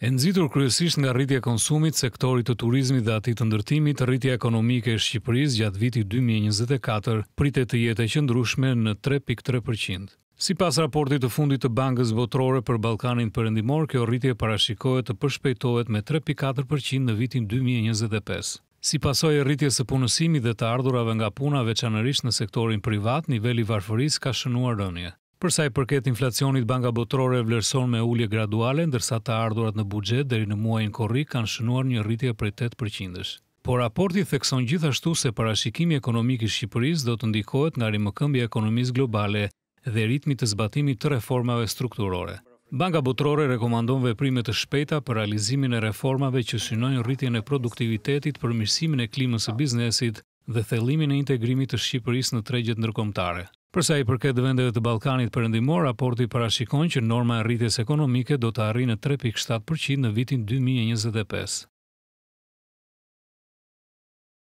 E nxitur kryesisht nga rritja e konsumit, sektorit të turizmit dhe atij të ndërtimit, rritja ekonomike e Shqipërisë gjatë vitit 2024 pritet të jetë e qëndrueshme në 3.3%. Sipas raportit të fundit të Bankës Botërore për Ballkanin Perëndimor, kjo rritje parashikohet të përshpejtohet me 3.4% në vitin 2025. Si pasojë e rritjes së punësimit dhe të ardhurave nga puna, veçanërisht në sektorin privat, niveli i varfërisë ka shënuar rënje. Për sa i përket inflacionit, Banka Botërore e vlerëson me ulje graduale, ndërsa të ardhurat në buxhet deri në muajin korrik kanë shënuar një rritje prej 8%. Por raporti thekson gjithashtu se parashikimi ekonomik i Shqipërisë do të ndikohet nga rimëkëmbja e ekonomisë globale dhe ritmi të zbatimit të reformave strukturore. Banka Botërore rekomandon veprime të shpejta për realizimin e reformave që synojnë rritjen e produktivitetit, përmirësimin e klimës së biznesit dhe thellimin e integrimit të Shqipërisë në tregjet ndërkombëtare. Për sa i përket vendeve të Ballkanit Perëndimor, raporti parashikon që norma e rritjes ekonomike do të arrijë në 3.7% në vitin 2025.